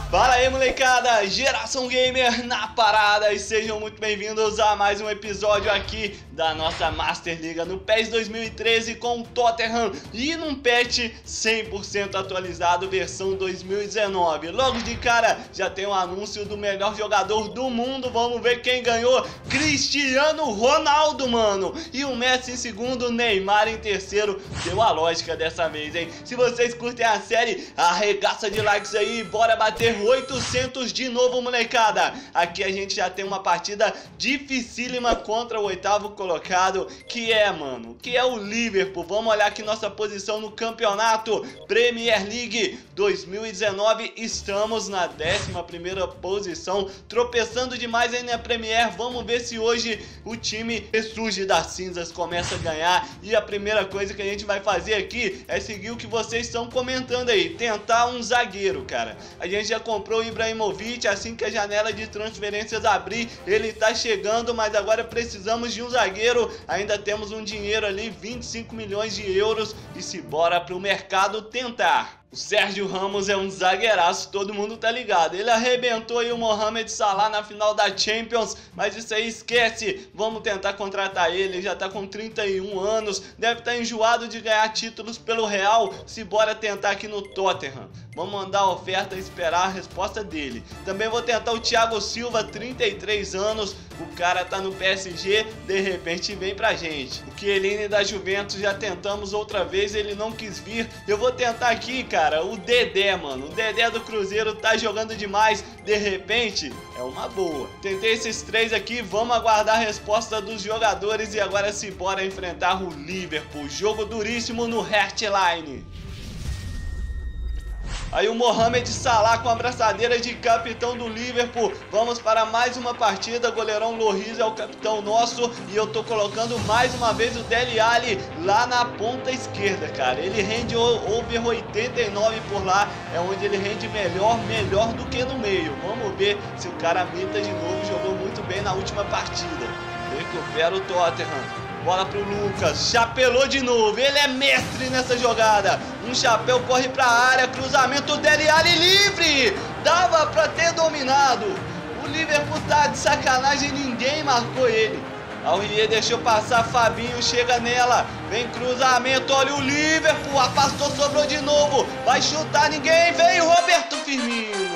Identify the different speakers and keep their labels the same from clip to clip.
Speaker 1: Fala aí, molecada, Geração Gamer na parada e sejam muito bem-vindos a mais um episódio aqui da nossa Master Liga no PES 2013 com o Tottenham e num patch 100% atualizado versão 2019. Logo de cara já tem um anúncio do melhor jogador do mundo, vamos ver quem ganhou: Cristiano Ronaldo, mano, e o Messi em segundo, Neymar em terceiro. Deu a lógica dessa vez, hein? Se vocês curtem a série, arregaça de likes aí, bora bater 800 de novo, molecada. Aqui a gente já tem uma partida dificílima contra o oitavo colocado, que é o Liverpool. Vamos olhar aqui nossa posição no campeonato Premier League 2019. Estamos na 11ª posição, tropeçando demais aí na Premier. Vamos ver se hoje o time ressurge das cinzas, começa a ganhar. E a primeira coisa que a gente vai fazer aqui é seguir o que vocês estão comentando aí, tentar um zagueiro, cara. A gente já comprou o Ibrahimovic, assim que a janela de transferências abrir, ele tá chegando, mas agora precisamos de um zagueiro. Ainda temos um dinheiro ali, 25 milhões de euros, e se bora pro mercado tentar. O Sérgio Ramos é um zagueiraço, todo mundo tá ligado. Ele arrebentou aí o Mohamed Salah na final da Champions, mas isso aí esquece. Vamos tentar contratar ele, ele já tá com 31 anos, deve estar enjoado de ganhar títulos pelo Real. Se bora tentar aqui no Tottenham. Vamos mandar a oferta e esperar a resposta dele. Também vou tentar o Thiago Silva, 33 anos, o cara tá no PSG, de repente vem pra gente. O Chiellini da Juventus já tentamos outra vez, ele não quis vir. Eu vou tentar aqui, cara, o Dedé, mano. O Dedé do Cruzeiro tá jogando demais, de repente é uma boa. Tentei esses três aqui, vamos aguardar a resposta dos jogadores e agora se bora enfrentar o Liverpool. Jogo duríssimo no Heartline. Aí o Mohamed Salah com a abraçadeira de capitão do Liverpool. Vamos para mais uma partida. Goleirão Lloris é o capitão nosso. E eu tô colocando mais uma vez o Dele Alli lá na ponta esquerda, cara. Ele rende over 89 por lá. É onde ele rende melhor do que no meio. Vamos ver se o cara mita de novo. Jogou muito bem na última partida. Recupera o Tottenham. Bola pro Lucas, chapelou de novo, ele é mestre nessa jogada. Um chapéu, corre pra área, cruzamento Dele Alli livre. Dava pra ter dominado. O Liverpool tá de sacanagem, ninguém marcou ele. Aurier deixou passar, Fabinho chega nela. Vem cruzamento, olha o Liverpool, afastou, sobrou de novo. Vai chutar, ninguém, veio Roberto Firmino.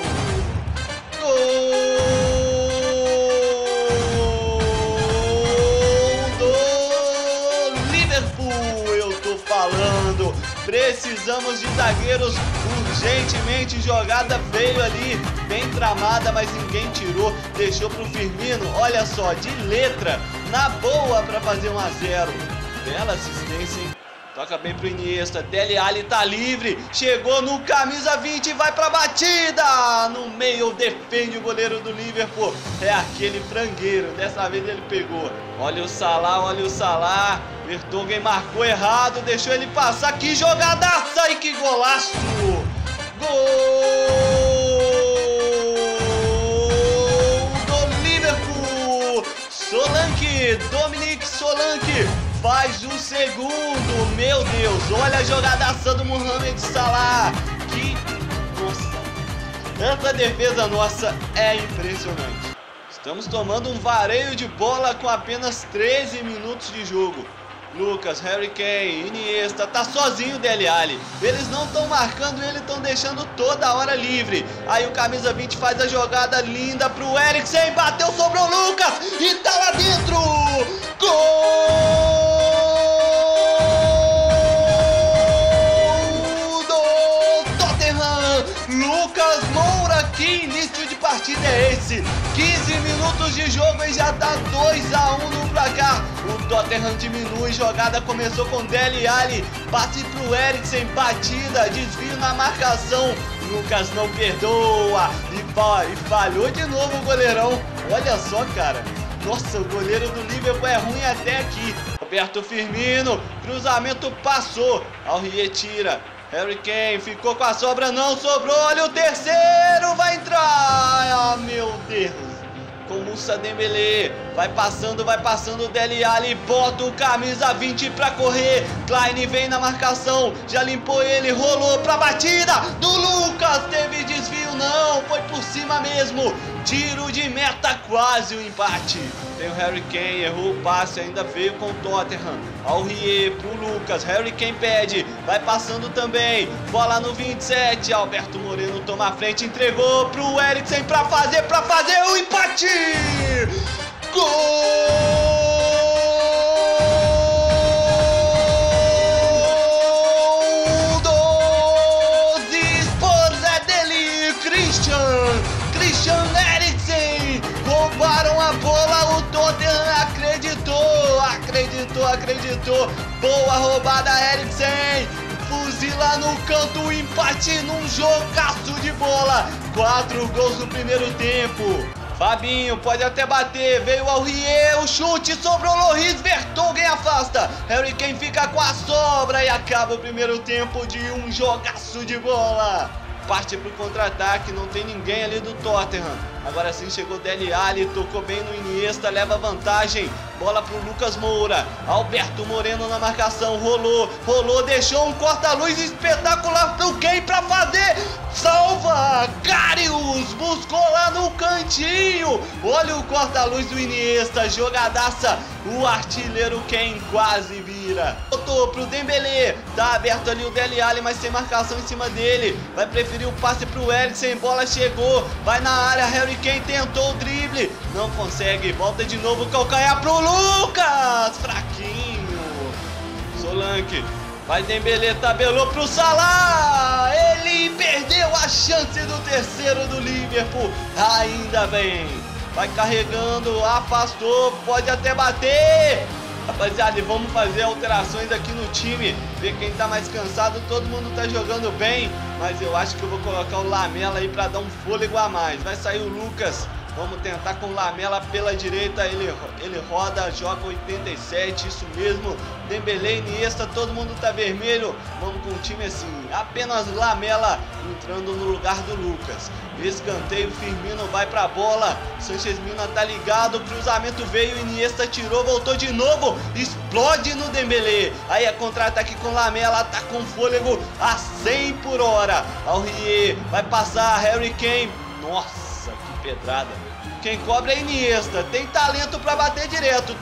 Speaker 1: Gol! Falando, precisamos de zagueiros urgentemente. Jogada veio ali, bem tramada, mas ninguém tirou, deixou pro Firmino. Olha só, de letra, na boa para fazer 1 a 0. Bela assistência, hein? Toca bem pro Iniesta, Dele Alli tá livre, chegou no camisa 20 e vai pra batida! No meio, defende o goleiro do Liverpool, é aquele frangueiro, dessa vez ele pegou. Olha o Salah, Vertonghen marcou errado, deixou ele passar, que jogadaça e que golaço! Gol do Liverpool! Solanke, Dominic Solanke faz o segundo, meu Deus, olha a jogadaça do Mohamed Salah, que, nossa, essa defesa nossa é impressionante. Estamos tomando um vareio de bola com apenas 13 minutos de jogo. Lucas, Harry Kane, Iniesta, tá sozinho o Dele Alli. Eles não estão marcando ele, estão deixando toda hora livre. Aí o camisa 20 faz a jogada linda pro Eriksen, bateu, sobrou o Lucas e tá lá dentro. Gol do Tottenham! Lucas Moura, que início de partida é esse? 15 minutos de jogo e já tá 2 a 1 no placar. O Tottenham diminui, jogada começou com Dele Alli, passe pro Eriksen, batida, desvio na marcação. Lucas não perdoa e falhou de novo o goleirão. Olha só, cara. Nossa, o goleiro do Liverpool é ruim até aqui. Roberto Firmino, cruzamento passou. Aurier tira. Harry Kane ficou com a sobra, não sobrou. Olha o terceiro, vai entrar. Ah, meu Deus. com Moussa Dembélé. Vai passando o Dele Alli, bota o camisa 20 pra correr. Klein vem na marcação, já limpou ele, rolou pra batida do Lucas. Teve desvio, não, foi por cima mesmo. Tiro de meta, quase o empate. Tem o Harry Kane, errou o passe, ainda veio com o Tottenham. Aurier pro Lucas, Harry Kane pede, vai passando também. Bola no 27, Alberto Moreno toma a frente, entregou pro Eriksen pra fazer o empate. Gol dos Spurs, é dele, Christian Eriksen. Roubaram a bola, o Tottenham acreditou. Boa roubada, Eriksen. Fuzila no canto, o empate num jogaço de bola. 4 gols no primeiro tempo. Fabinho pode até bater, veio ao Rie, o chute, sobrou Loris, Vertonghen afasta. Harry Kane fica com a sobra e acaba o primeiro tempo de um jogaço de bola. Parte pro contra-ataque, não tem ninguém ali do Tottenham. Agora sim chegou Dele Alli, tocou bem no Iniesta, leva vantagem. Bola pro Lucas Moura, Alberto Moreno na marcação, rolou, deixou um corta-luz espetacular pro Kane pra fazer. Salva! Karius buscou lá no cantinho. Olha o corta-luz do Iniesta, jogadaça. O artilheiro Kane quase vira. Botou pro Dembélé, tá aberto ali o Dele Alli, mas sem marcação em cima dele. Vai preferir o passe pro Eriksen, bola chegou, vai na área, Harry Kane tentou o drible, não consegue, volta de novo, calcanhar pro Lucas, fraquinho. Solanke, vai Dembélé, tabelou pro Salah, ele perdeu a chance do terceiro do Liverpool, ainda bem. Vai carregando, afastou, pode até bater. Rapaziada, vamos fazer alterações aqui no time, ver quem tá mais cansado. Todo mundo tá jogando bem, mas eu acho que eu vou colocar o Lamela aí pra dar um fôlego a mais. Vai sair o Lucas, vamos tentar com o Lamela pela direita, ele roda, joga 87, isso mesmo. Dembélé, Iniesta, todo mundo tá vermelho, vamos com o time assim, apenas Lamela entrando no lugar do Lucas. Escanteio, Firmino vai pra bola, Sanchez Mina tá ligado, cruzamento veio, Iniesta tirou, voltou de novo, explode no Dembélé. Aí é contra-ataque com Lamela, tá com fôlego a 100 por hora. Aurier vai passar, Harry Kane, nossa, que pedrada. Quem cobra é Iniesta, tem talento pra bater direto,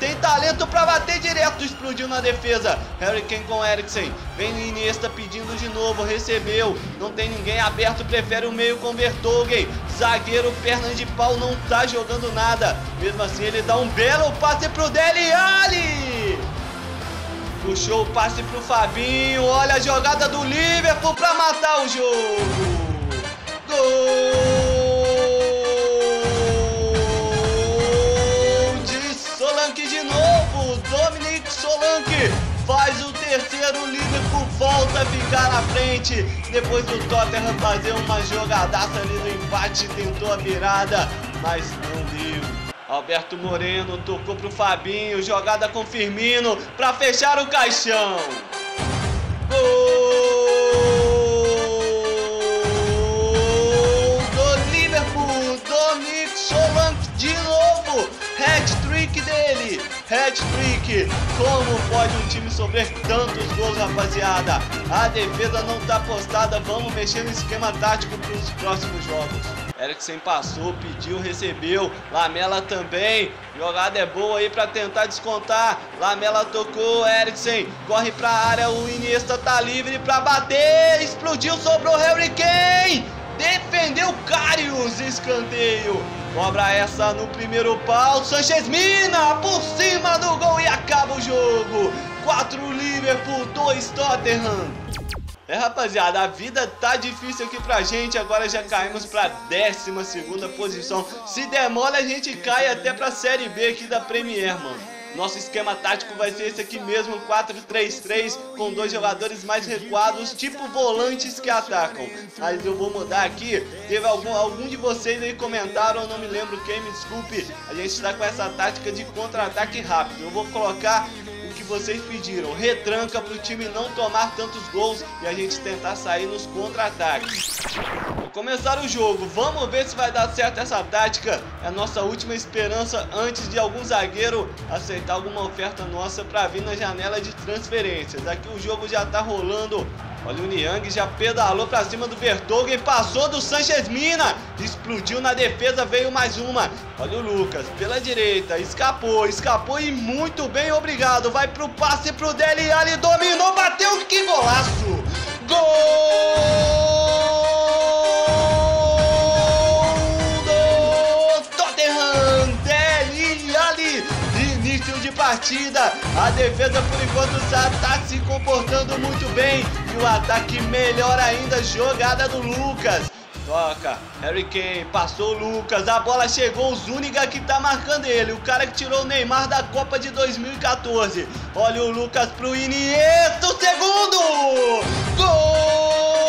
Speaker 1: explodiu na defesa. Harry Kane com Eriksen, vem Iniesta pedindo de novo, recebeu, não tem ninguém aberto, prefere o meio com Vertonghen. Zagueiro, perna de pau, não tá jogando nada, mesmo assim ele dá um belo passe pro Dele Alli. Puxou o passe pro Fabinho, olha a jogada do Liverpool pra matar o jogo. Gol! De novo, Dominic Solanke faz o terceiro, o Liverpool volta a ficar na frente, depois do Tottenham fazer uma jogadaça ali no empate, tentou a virada, mas não deu. Alberto Moreno tocou pro Fabinho, jogada com Firmino para fechar o caixão. Gol do Liverpool, Dominic Solanke de novo, hat-trick dele, hat-trick. Como pode um time sofrer tantos gols, rapaziada? A defesa não tá postada, vamos mexer no esquema tático para os próximos jogos. Eriksen passou, pediu, recebeu, Lamela também, jogada é boa aí para tentar descontar, Lamela tocou, Eriksen corre pra área, o Iniesta tá livre para bater, explodiu, sobrou Harry Kane, defendeu Karius, escanteio. Cobra essa no primeiro pau, Sanchez Mina por cima do gol e acaba o jogo. 4 Liverpool, 2 Tottenham. Rapaziada, a vida tá difícil aqui pra gente, agora já caímos pra 12ª posição. Se der mole a gente cai até pra Série B aqui da Premier, mano. Nosso esquema tático vai ser esse aqui mesmo, 4-3-3, com 2 jogadores mais recuados, tipo volantes que atacam. Mas eu vou mudar aqui, teve algum de vocês aí comentaram, eu não me lembro quem, me desculpe. A gente está com essa tática de contra-ataque rápido. Eu vou colocar o que vocês pediram, retranca para o time não tomar tantos gols e a gente tentar sair nos contra-ataques. começar o jogo. Vamos ver se vai dar certo essa tática. É a nossa última esperança antes de algum zagueiro aceitar alguma oferta nossa para vir na janela de transferências. Aqui o jogo já tá rolando. Olha o Niang, já pedalou para cima do Vertonghen, passou do Sanchez Mina, explodiu na defesa, veio mais uma. Olha o Lucas, pela direita, escapou e muito bem, obrigado. Vai pro passe pro Dele Alli, dominou, bateu, que golaço! Gol! De partida, a defesa por enquanto está se comportando muito bem e o ataque melhor ainda, jogada do Lucas, toca, Harry Kane, passou o Lucas, a bola chegou, o Zúñiga que tá marcando ele, o cara que tirou o Neymar da Copa de 2014, olha o Lucas pro Iniesta, o segundo, gol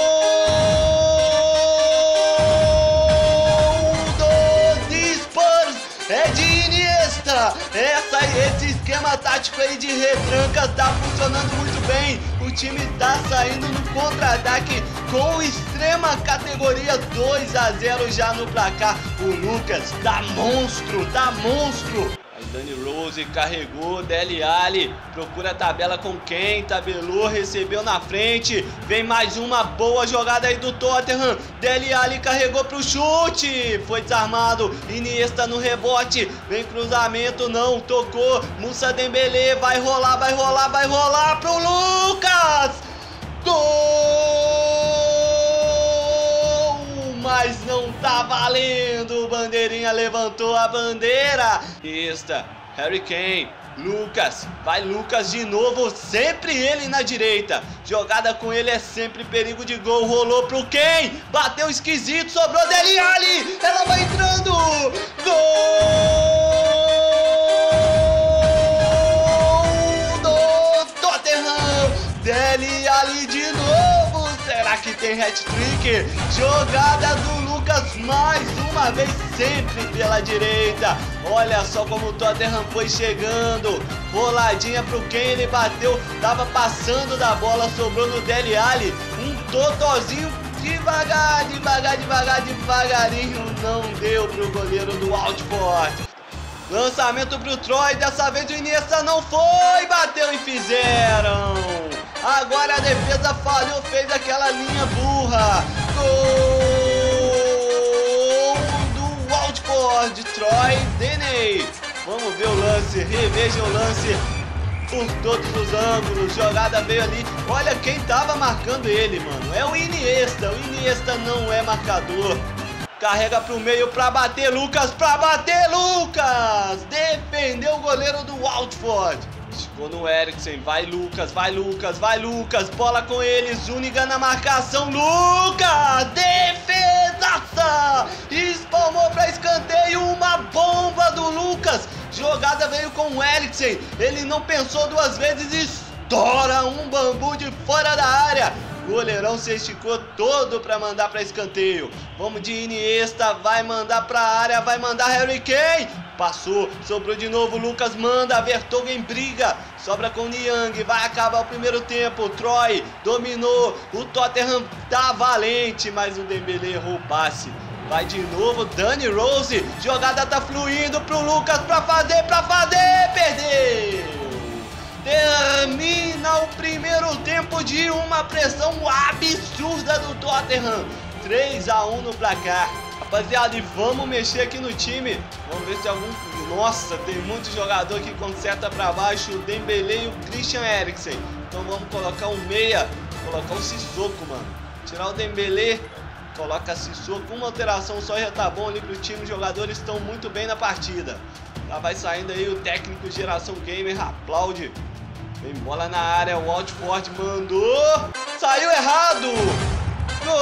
Speaker 1: do Spurs, é de Iniesta. Esse esquema tático aí de retranca tá funcionando muito bem. O time tá saindo no contra-ataque com extrema categoria, 2-0 já no placar. O Lucas tá monstro, tá monstro. Aí Dani Rose carregou, Dele Alli procura a tabela com quem? Tabelou, recebeu na frente. Vem mais uma boa jogada aí do Tottenham. Dele Alli carregou pro chute. Foi desarmado. Iniesta no rebote. Vem cruzamento, não. Tocou. Moussa Dembélé. Vai rolar pro Lucas. Gol! Mas não tá valendo. O bandeirinha levantou a bandeira. Esta, Harry Kane, Lucas, vai Lucas de novo, sempre ele na direita, jogada com ele é sempre perigo de gol, rolou pro Kane, bateu esquisito, sobrou Dele Alli, ela vai entrando, gol do Tottenham, Dele Alli de novo, será que tem hat-trick? Jogada do Lucas mais uma vez, sempre pela direita. Olha só como o Tottenham foi chegando. Roladinha pro Kane, ele bateu, tava passando da bola, sobrou no Dele Alli. Um totozinho devagarinho, não deu pro goleiro do Watford. Lançamento pro Troy, dessa vez o Iniesta não foi, bateu e fizeram. Agora a defesa falhou, fez aquela linha burra. Gol do Watford, Troy Deeney. Vamos ver o lance, reveja o lance por todos os ângulos. Jogada veio ali, olha quem tava marcando ele, mano. É o Iniesta não é marcador. Carrega pro meio pra bater, Lucas, defendeu o goleiro do Watford. Ficou no Eriksen, vai Lucas, bola com ele, Zúñiga na marcação, Lucas, defesaça, espalmou pra escanteio, uma bomba do Lucas, jogada veio com o Eriksen, ele não pensou duas vezes, estoura um bambu de fora da área. O goleirão se esticou todo para mandar para escanteio. Vamos de Iniesta, vai mandar para a área, vai mandar Harry Kane. Passou, sobrou de novo, Lucas manda, Vertonghen briga, sobra com Niang, vai acabar o primeiro tempo. Troy dominou, o Tottenham tá valente, mas o Dembélé errou o passe. Vai de novo, Dani Rose, jogada tá fluindo pro Lucas para fazer, perdeu. Termina o primeiro tempo de uma pressão absurda do Tottenham. 3-1 no placar. Rapaziada, e vamos mexer aqui no time. Vamos ver se algum... Nossa, tem muito jogador que conserta pra baixo. O Dembélé e o Christian Eriksen. Então vamos colocar um meia. Colocar um Sissoko, mano. Tirar o Dembélé. Coloca Sissoko. Uma alteração só já tá bom ali pro time. Os jogadores estão muito bem na partida. Já vai saindo aí o técnico Geração Gamer. Aplaude. Vem bola na área, o Watford mandou, saiu errado, gol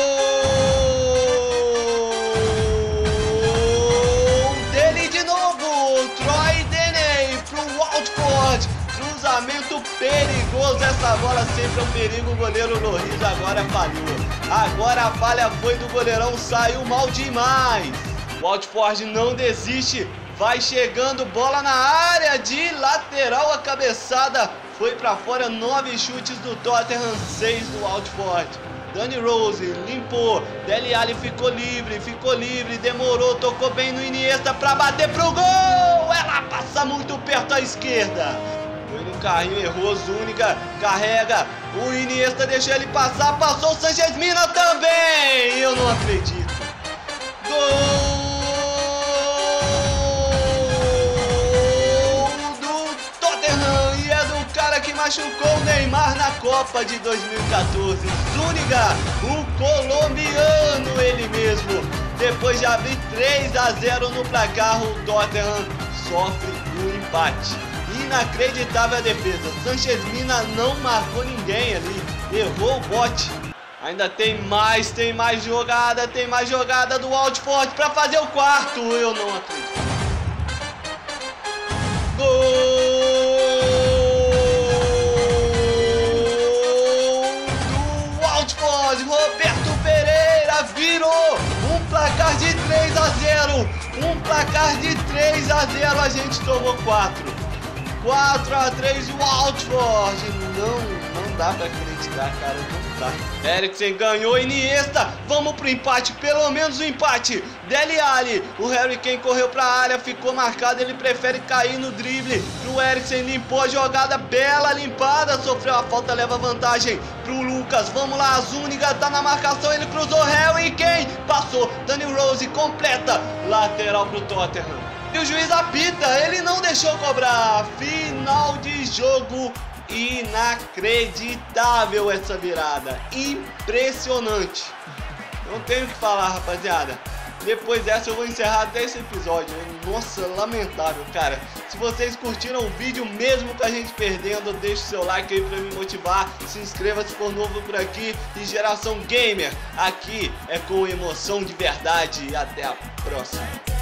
Speaker 1: dele de novo, Troy Deeney pro Watford, cruzamento perigoso, essa bola sempre é um perigo, o goleiro Lloris agora falhou, agora a falha foi do goleirão, saiu mal demais, o Watford não desiste. Vai chegando, bola na área, de lateral a cabeçada, foi pra fora, 9 chutes do Tottenham, 6 do Watford. Dani Rose limpou, Dele Alli ficou livre, demorou, tocou bem no Iniesta pra bater pro gol. Ela passa muito perto à esquerda. Foi no carrinho, errou, Zúñiga, carrega, o Iniesta deixou ele passar, passou o Sánchez Mina também. Eu não acredito. Gol do Tottenham e é do cara que machucou o Neymar na Copa de 2014. Zúñiga, o colombiano, ele mesmo. Depois de abrir 3-0 no placar, o Tottenham sofre um empate. Inacreditável a defesa. Sánchez Mina não marcou ninguém ali, errou o bote. Ainda tem mais jogada do Watford para fazer o quarto. Eu não acredito. Gol do Watford. Roberto Pereira virou um placar de 3-0. Um placar de 3-0. A gente tomou 4-3 Watford. Não dá pra acreditar, cara, não dá. Eriksen ganhou, Iniesta, vamos pro empate, pelo menos o empate. Dele Alli, o Harry Kane correu pra área, ficou marcado, ele prefere cair no drible. Pro Eriksen, limpou a jogada, bela limpada, sofreu a falta, leva vantagem pro Lucas. Vamos lá, Zúñiga tá na marcação, ele cruzou, Harry Kane passou, Dani Rose completa, lateral pro Tottenham. E o juiz apita, ele não deixou cobrar. Final de jogo. Inacreditável essa virada. Impressionante. Não tenho o que falar, rapaziada. Depois dessa eu vou encerrar até esse episódio. Nossa, lamentável, cara. Se vocês curtiram o vídeo, mesmo com a gente perdendo, deixe seu like aí pra me motivar. Se inscreva se for novo por aqui. E Geração Gamer, aqui é com emoção de verdade. E até a próxima.